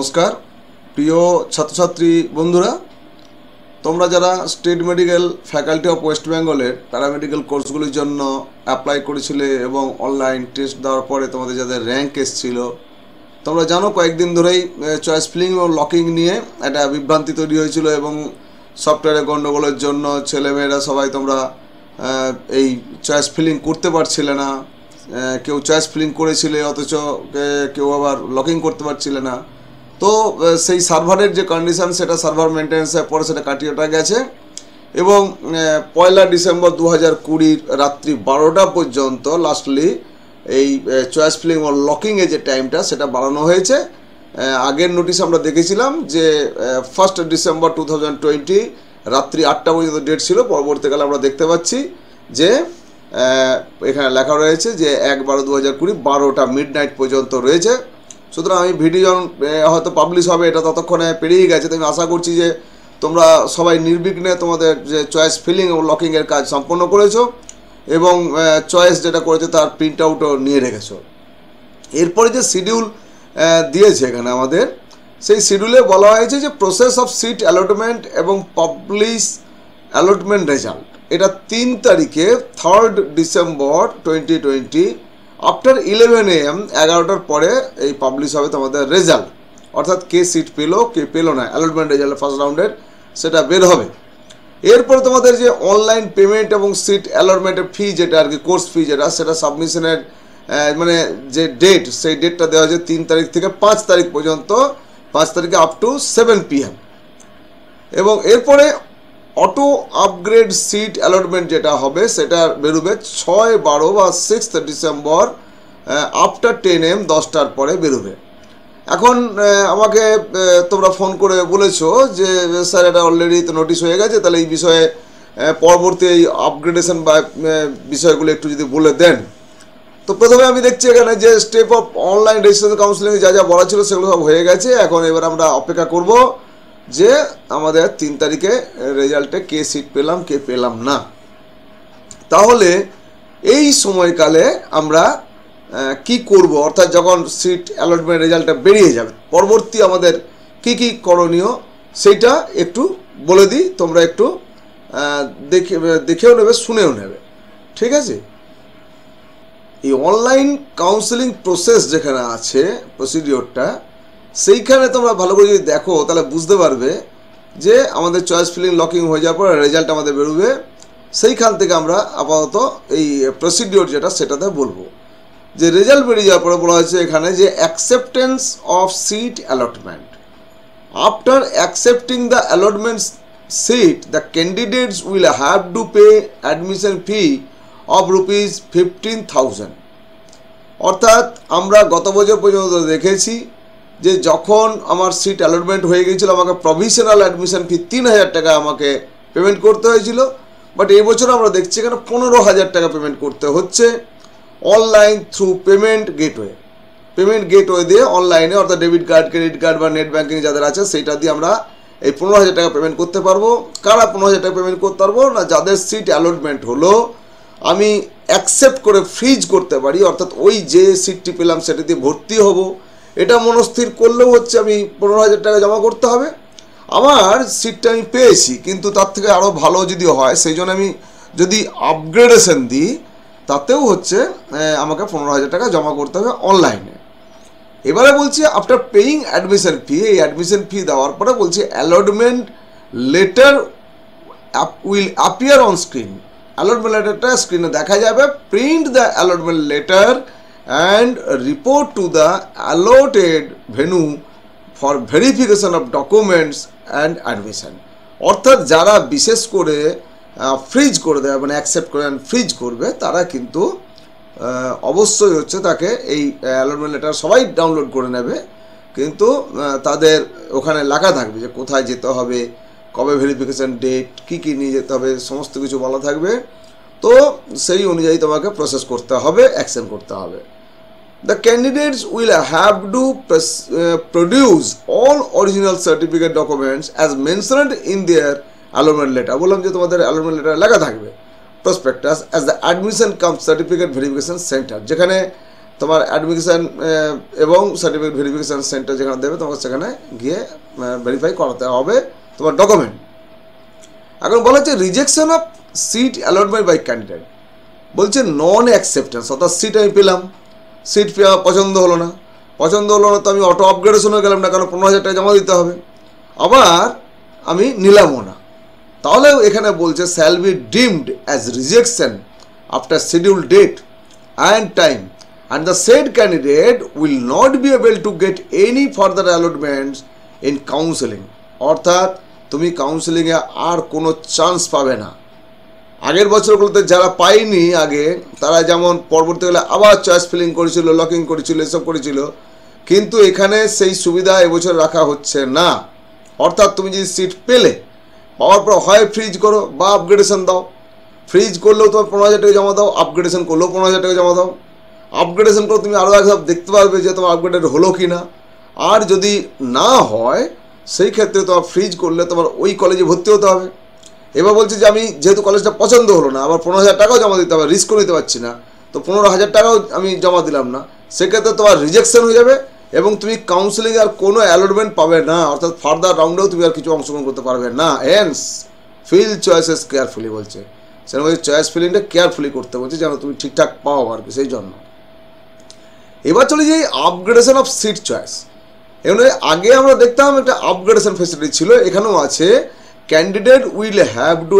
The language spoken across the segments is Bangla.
নমস্কার প্রিয় ছাত্রছাত্রী বন্ধুরা, তোমরা যারা state medical faculty of West বেঙ্গলের প্যারামেডিক্যাল কোর্সগুলির জন্য অ্যাপ্লাই করেছিলে এবং অনলাইন টেস্ট দেওয়ার পরে তোমাদের যাদের র্যাঙ্ক এসেছিল, তোমরা জানো কয়েকদিন ধরেই চয়েস ফিলিং ও লকিং নিয়ে একটা বিভ্রান্তি তৈরি হয়েছিল এবং সফটওয়্যারের গণ্ডগোলের জন্য ছেলেমেয়েরা সবাই তোমরা এই চয়েস ফিলিং করতে পারছিলে না। কেউ চয়েস ফিলিং করেছিলে অথচ কেউ আবার লকিং করতে পারছিলে না। তো সেই সার্ভারের যে কন্ডিশান সেটা সার্ভার মেনটেন্যান্সের পরে সেটা কাটিয়ে ওঠা গেছে এবং 1 ডিসেম্বর 2020 রাত্রি 12টা পর্যন্ত লাস্টলি এই চয়েস ফিলিং ও লকিংয়ের যে টাইমটা সেটা বাড়ানো হয়েছে। আগের নোটিশ আমরা দেখেছিলাম যে 1 ডিসেম্বর 2020 রাত্রি 8টা পর্যন্ত ডেট ছিল। পরবর্তীকালে আমরা দেখতে পাচ্ছি যে এখানে লেখা রয়েছে যে 1/12/2020 12টা মিডনাইট পর্যন্ত রয়েছে। সুতরাং আমি ভিডিও হয়তো পাবলিশ হবে এটা ততক্ষণে পেরিয়ে গেছে। তো আমি আশা করছি যে তোমরা সবাই নির্বিঘ্নে তোমাদের যে চয়েস ফিলিং ও লকিংয়ের কাজ সম্পন্ন করেছো এবং চয়েস যেটা করেছো তার প্রিন্ট আউটও নিয়ে রেখেছো। এরপরে যে শিডিউল দিয়েছে এখানে আমাদের, সেই শিডিউলে বলা হয়েছে যে প্রসেস অফ সিট অ্যালটমেন্ট এবং পাবলিশ অ্যালটমেন্ট রেজাল্ট, এটা 3 তারিখে 3 ডিসেম্বর 2020 আফটার 11 AM 11টার পরে এই পাবলিশ হবে তোমাদের রেজাল্ট, অর্থাৎ কে সিট পেলো কে পেলো না, অ্যালটমেন্ট রেজাল্ট ফার্স্ট রাউন্ডের সেটা বের হবে। এরপরে তোমাদের যে অনলাইন পেমেন্ট এবং সিট অ্যালটমেন্টের ফি যেটা আর কি কোর্স ফি যেটা, সেটা সাবমিশনের মানে যে ডেট সেই ডেটটা দেওয়া হয়েছে 3 তারিখ থেকে 5 তারিখ পর্যন্ত, 5 তারিখে আপ টু 7 PM। এবং এরপরে অটো আপগ্রেড সিট অ্যালটমেন্ট যেটা হবে সেটা বেরোবে 6, 12 বা 6 ডিসেম্বর আফটার 10 AM 10টার পরে বেরোবে। এখন আমাকে তোমরা ফোন করে বলেছো যে স্যার এটা অলরেডি তো নোটিশ হয়ে গেছে, তাহলে এই বিষয়ে পরবর্তী এই আপগ্রেডেশন বা বিষয়গুলো একটু যদি বলে দেন। তো প্রথমে আমি দেখছি এখানে যে step of online registration counselling যা যা বলা ছিল সেগুলো সব হয়ে গেছে। এখন এবার আমরা অপেক্ষা করব যে আমাদের 3 তারিখে রেজাল্টে কে সিট পেলাম কে পেলাম না। তাহলে এই সময়কালে আমরা কি করব, অর্থাৎ যখন সিট অ্যালটমেন্ট রেজাল্টটা বেরিয়ে যাবে পরবর্তী আমাদের কি কি করণীয় সেইটা একটু বলে দিই, তোমরা একটু দেখেও নেবে শুনেও নেবে, ঠিক আছে। এই অনলাইন কাউন্সেলিং প্রসেস যেখানে আছে প্রসিডিওরটা, সেইখানে তোমরা ভালো করে যদি দেখো তাহলে বুঝতে পারবে যে আমাদের চয়েস ফিলিং লকিং হয়ে যাওয়ার পর রেজাল্ট আমাদের বেরোবে। সেইখান থেকে আমরা আপাতত এই প্রসিডিওর যেটা সেটাতে বলবো যে রেজাল্ট বেরিয়ে যাওয়ার পরে বলা হয়েছে এখানে যে acceptance of seat allotment. After accepting the allotment seat the candidates will have to pay admission fee of ₹15,000। অর্থাৎ আমরা গত বছর পর্যন্ত দেখেছি যে যখন আমার সিট অ্যালটমেন্ট হয়ে গিয়েছিল আমাকে প্রভিশনাল অ্যাডমিশন ফি 3,000 টাকা আমাকে পেমেন্ট করতে হয়েছিল, বাট এই বছর আমরা দেখছি এখানে 15,000 টাকা পেমেন্ট করতে হচ্ছে অনলাইন থ্রু পেমেন্ট গেটওয়ে দিয়ে অনলাইনে, অর্থাৎ ডেবিট কার্ড ক্রেডিট কার্ড বা নেট ব্যাঙ্কিং যাদের আছে সেইটা দিয়ে আমরা এই 15,000 টাকা পেমেন্ট করতে পারবো। কারা 15,000 টাকা পেমেন্ট করতে পারবো না, যাদের সিট অ্যালটমেন্ট হলো আমি অ্যাকসেপ্ট করে ফ্রিজ করতে পারি, অর্থাৎ ওই যে সিটটি পেলাম সেটা দিয়ে ভর্তি হব, এটা মনস্থির করলেও হচ্ছে আমি 15,000 টাকা জমা করতে হবে। আমার সিটটা আমি পেয়েছি কিন্তু তার থেকে আরও ভালো যদি হয় সেই জন্য আমি যদি আপগ্রেডেশন দিই তাতেও হচ্ছে আমাকে 15,000 টাকা জমা করতে হবে অনলাইনে। এবারে বলছি আফটার পেইং অ্যাডমিশন ফি, এই অ্যাডমিশন ফি দেওয়ার পরে বলছি allotment letter will appear on screen. Allotment লেটারটা স্ক্রিনে দেখা যাবে। Print the allotment letter and report to the allotted venue for verification of documents and admission. অর্থাৎ যারা বিশেষ করে ফ্রিজ করে দেয় মানে অ্যাকসেপ্ট করে ফ্রিজ করবে তারা কিন্তু অবশ্যই হচ্ছে তাকে এই অ্যালটমেন্ট লেটার সবাই ডাউনলোড করে নেবে, কিন্তু তাদের ওখানে লেখা থাকবে যে কোথায় যেতে হবে, কবে ভেরিফিকেশন ডেট, কী কী নিয়ে যেতে হবে, সমস্ত কিছু বলা থাকবে। তো সেই অনুযায়ী তোমাকে প্রসেস করতে হবে, অ্যাকশন করতে হবে। The candidates will have to produce all original certificate documents as mentioned in their allotment letter. বললাম যে তোমাদের অ্যালটমেন্ট লেটার লেখা থাকবে prospectus as the admission cum certificate verification centre, যেখানে তোমার অ্যাডমিশন এবং সার্টিফিকেট ভেরিফিকেশান সেন্টার যেখানে দেবে তোমাকে সেখানে গিয়ে ভেরিফাই করাতে হবে তোমার ডকুমেন্ট। এখন বলা হচ্ছে rejection of seat allotment by candidate, বলছে নন অ্যাকসেপ্টেন্স, অর্থাৎ সিট আমি পেলাম, সিট পছন্দ হলো না তো আমি অটো আপগ্রেডেশনে গেলাম না, কারণ 15,000 টাকা জমা দিতে হবে, আবার আমি নিলামও না, তাহলে এখানে বলছে shall be deemed as rejection after schedule date and time and the said candidate will not be able to get any further allotments in counseling, অর্থাৎ তুমি কাউন্সেলিংয়ে আর কোনো চান্স পাবে না। আগের বছরগুলোতে যারা পায়নি আগে, তারা যেমন পরবর্তীকালে আবার চয়েস ফিলিং করেছিল, লকিং করেছিল, এসব করেছিল, কিন্তু এখানে সেই সুবিধা এবছর রাখা হচ্ছে না। অর্থাৎ তুমি যদি সিট পেলে, পাওয়ার পর হয় ফ্রিজ করো বা আপগ্রেডেশন দাও, ফ্রিজ করলেও তোমার 15,000 টাকা জমা দাও, আপগ্রেডেশন করলেও 15,000 টাকা জমা দাও। আপগ্রেডেশন করে তুমি আরও একবার দেখতে পারবে যে তোমার আপগ্রেডেড হলো কি না, আর যদি না হয় সেই ক্ষেত্রে তোমার ফ্রিজ করলে তোমার ওই কলেজে ভর্তি হতে হবে। এবার বলছে যে আমি যেহেতু কলেজটা পছন্দ হলো না, আবার 15,000 টাকাও জমা দিতে হবে, রিস্কও নিতে পারছি না, তো 15,000 টাকাও আমি জমা দিলাম না, সেক্ষেত্রে তোমার রিজেকশন হয়ে যাবে এবং তুমি কাউন্সেলিংয়ে আর কোনো অ্যালটমেন্ট পাবে না, অর্থাৎ ফার্দার রাউন্ডেও তুমি আর কিছু অংশগ্রহণ করতে পারবে না। হেন্স ফিল চয়েসেস কেয়ারফুলি বলছে, সেরকম চয়েস ফিলিংটা কেয়ারফুলি করতে বলছে যেন তুমি ঠিকঠাক পাও আর কি। সেই জন্য এবার চলে যাই আপগ্রেডেশন অফ সিট চয়েস। এখানে আগে আমরা দেখতাম একটা আপগ্রেডেশন ফেসিলিটি ছিল, এখানেও আছে। Candidate will have to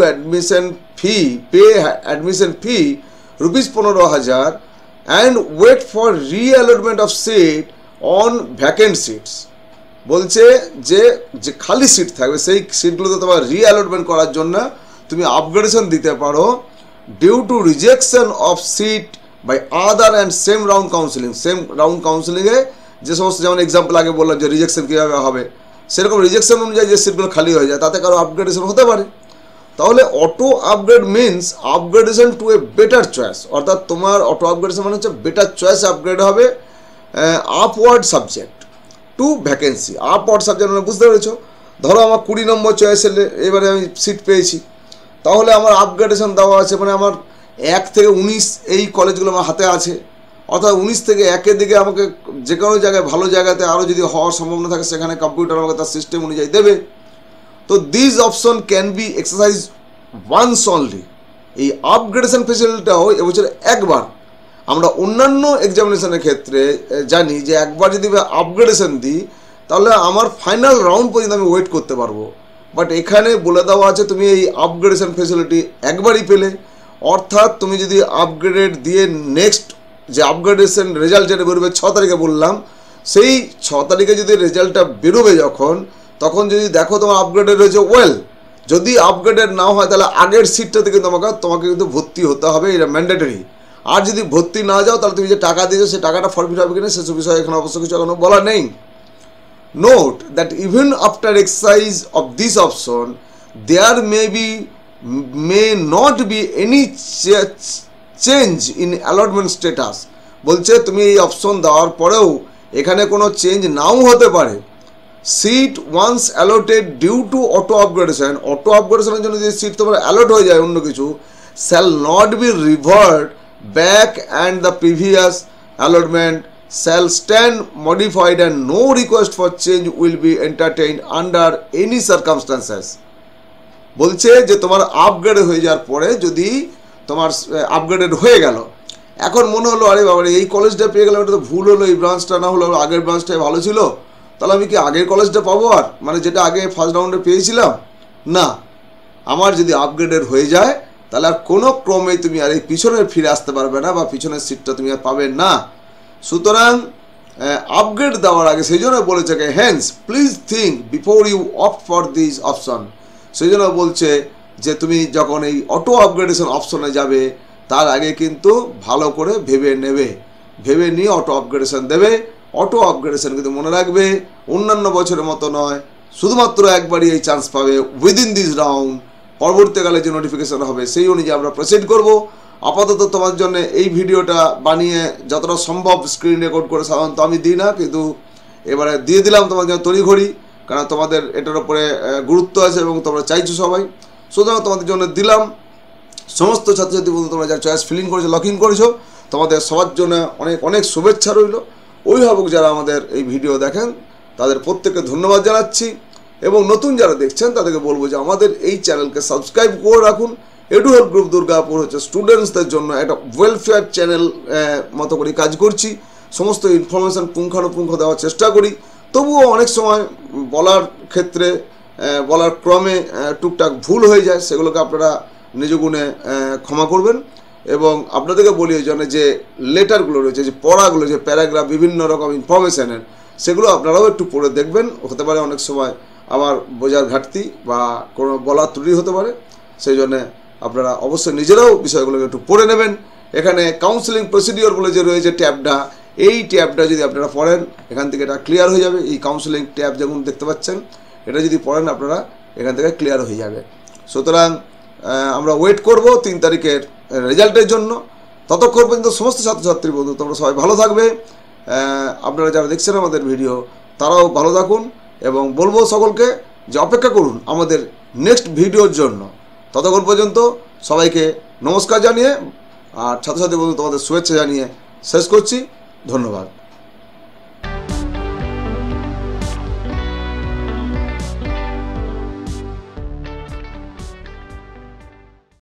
pay admission fee ₹15,000 and wait for reallotment of seat on vacant seats. বলছে যে যে খালি সিট থাকবে সেই সিটগুলোতে তোমার রিঅ্যালটমেন্ট করার জন্য তুমি আপগ্রেডেশন দিতে পারো due to rejection of seat by other and same round counselling. Same round কাউন্সিলিংয়ে যে সমস্ত, যেমন এক্সাম্পল আগে বললাম যে রিজেকশন কীভাবে হবে, সেরকম রিজেকশন অনুযায়ী যে সিটগুলো খালি হয়ে যায় তাতে কারো আপগ্রেডেশন হতে পারে। তাহলে auto upgrade means upgradation to a better choice, অর্থাৎ তোমার অটো আপগ্রেডেশন মানে হচ্ছে বেটার চয়েস আপগ্রেড হবে upward subject to vacancy. Upward subject মানে বুঝতে পেরেছো, ধরো আমার 20 নম্বর চয়েস এলে এবারে আমি সিট পেয়েছি, তাহলে আমার আপগ্রেডেশন দেওয়া আছে, মানে আমার 1 থেকে 19 এই কলেজগুলো আমার হাতে আছে, অর্থাৎ 19 থেকে 1-এর দিকে আমাকে যে কোনো জায়গায় ভালো জায়গাতে আরও যদি হওয়ার সম্ভাবনা থাকে সেখানে কম্পিউটার আমাকে তার সিস্টেম অনুযায়ী দেবে। তো this option can be exercise once only. এই আপগ্রেডেশন ফেসিলিটিটাও এবছর একবার, আমরা অন্যান্য এক্সামিনেশনের ক্ষেত্রে জানি যে একবার যদি আপগ্রেডেশন দিই তাহলে আমার ফাইনাল রাউন্ড পর্যন্ত আমি ওয়েট করতে পারবো, বাট এখানে বলে দেওয়া আছে তুমি এই আপগ্রেডেশন ফেসিলিটি একবারই পেলে, অর্থাৎ তুমি যদি আপগ্রেডেড দিয়ে নেক্সট যে আপগ্রেডেশন রেজাল্ট যেটা বেরোবে 6 তারিখে বললাম, সেই 6 তারিখে যদি রেজাল্টটা বেরোবে তখন যদি দেখো তোমার আপগ্রেডেড হয়েছে ওয়েল, যদি আপগ্রেডেড না হয় তাহলে আগের সিটটাতে কিন্তু তোমাকে কিন্তু ভর্তি হতে হবে, এটা ম্যান্ডেটরি। আর যদি ভর্তি না যাও তাহলে তুমি যে টাকা দিয়েছো সেই টাকাটা ফরফিট হবে কিনা সেসব বিষয়ে এখানে অবশ্য কিছু এখনো বলা নেই। Note that even after exercise of this option there may not be any change in allotment status. বলছে তুমি এই অপশন দেওয়ার পরেও এখানে কোনো চেঞ্জ নাও হতে পারে। Seat once allotted due to auto আপগ্রেডেশনের জন্য যে সিট তোমার অ্যালট হয়ে যায় অন্য কিছু, shall not be revert back and the previous allotment shall stand modified and no request for change will be entertained under any circumstances. বলছে যে তোমার আপগ্রেড হয়ে যাওয়ার পরে যদি তোমার আপগ্রেডেড হয়ে গেল, এখন মনে হলো আরে বাবা এই কলেজটা পেয়ে গেলাম, এটা তো ভুল হলো, এই ব্রাঞ্চটা না হলো আগের ব্রাঞ্চটাই ভালো ছিল, তাহলে আমি কি আগের কলেজটা পাবো আর, মানে যেটা আগে ফার্স্ট রাউন্ডে পেয়েছিলাম না, আমার যদি আপগ্রেডেড হয়ে যায় তাহলে আর কোনো ক্রমে তুমি আর এই পিছনের ফিরে আসতে পারবে না বা পিছনের সিটটা তুমি আর পাবে না। সুতরাং আপগ্রেড দেওয়ার আগে সেই জন্য বলেছে hence please think before you opt for this option. সেই জন্য বলছে যে তুমি যখন এই অটো আপগ্রেডেশন অপশনে যাবে তার আগে কিন্তু ভালো করে ভেবে নিয়ে অটো আপগ্রেডেশন দেবে। অটো আপগ্রেডেশন কিন্তু মনে রাখবে অন্যান্য বছরের মতো নয়, শুধুমাত্র একবারই এই চান্স পাবে উইদিন দিস রাউন্ড। পরবর্তীকালে যে নোটিফিকেশন হবে সেই অনুযায়ী আমরা প্রসিড করব। আপাতত তোমার জন্য এই ভিডিওটা বানিয়ে যতটা সম্ভব স্ক্রিন রেকর্ড করে সাধারণত আমি দিই না, কিন্তু এবারে দিয়ে দিলাম তোমার জন্য তড়িঘড়ি, কারণ তোমাদের এটার উপরে গুরুত্ব আছে এবং তোমরা চাইছো সবাই, সুতরাং তোমাদের জন্য দিলাম। সমস্ত ছাত্রছাত্রী বন্ধু তোমরা যারা চয়েস ফিলিং করেছো, লকিং করেছো, তোমাদের সবার জন্য অনেক অনেক শুভেচ্ছা রইল। অভিভাবক যারা আমাদের এই ভিডিও দেখেন তাদের প্রত্যেককে ধন্যবাদ জানাচ্ছি, এবং নতুন যারা দেখছেন তাদেরকে বলবো যে আমাদের এই চ্যানেলকে সাবস্ক্রাইব করে রাখুন। এডুহেল্প গ্রুপ দুর্গাপুর হচ্ছে স্টুডেন্টসদের জন্য একটা ওয়েলফেয়ার চ্যানেল মতো করে কাজ করছি। সমস্ত ইনফরমেশান পুঙ্খানুপুঙ্খ দেওয়ার চেষ্টা করি, তবুও অনেক সময় বলার ক্ষেত্রে বলার ক্রমে টুকটাক ভুল হয়ে যায়, সেগুলোকে আপনারা নিজ গুণে ক্ষমা করবেন। এবং আপনাদেরকে বলি এই জন্য যে লেটারগুলো রয়েছে, যে পড়াগুলো, যে প্যারাগ্রাফ, বিভিন্ন রকম ইনফরমেশানের, সেগুলো আপনারাও একটু পড়ে দেখবেন। হতে পারে অনেক সময় আমার বোঝার ঘাটতি বা কোনো বলার ত্রুটি হতে পারে, সেই জন্যে আপনারা অবশ্যই নিজেরাও বিষয়গুলোকে একটু পড়ে নেবেন। এখানে কাউন্সেলিং প্রসিডিওর বলে যে রয়েছে ট্যাবটা, এই ট্যাবটা যদি আপনারা পড়েন এখান থেকে এটা ক্লিয়ার হয়ে যাবে। এই কাউন্সেলিং ট্যাব যেমন দেখতে পাচ্ছেন, এটা যদি পড়েন আপনারা এখান থেকে ক্লিয়ার হয়ে যাবে। সুতরাং আমরা ওয়েট করব 3 তারিখের রেজাল্টের জন্য। ততক্ষণ পর্যন্ত সমস্ত ছাত্রছাত্রী বন্ধু তোমরা সবাই ভালো থাকবে। আপনারা যারা দেখছেন আমাদের ভিডিও তারাও ভালো থাকুন, এবং বলবো সকলকে যে অপেক্ষা করুন আমাদের নেক্সট ভিডিওর জন্য। ততক্ষণ পর্যন্ত সবাইকে নমস্কার জানিয়ে আর ছাত্রছাত্রী বন্ধু তোমাদের শুভেচ্ছা জানিয়ে শেষ করছি। ধন্যবাদ।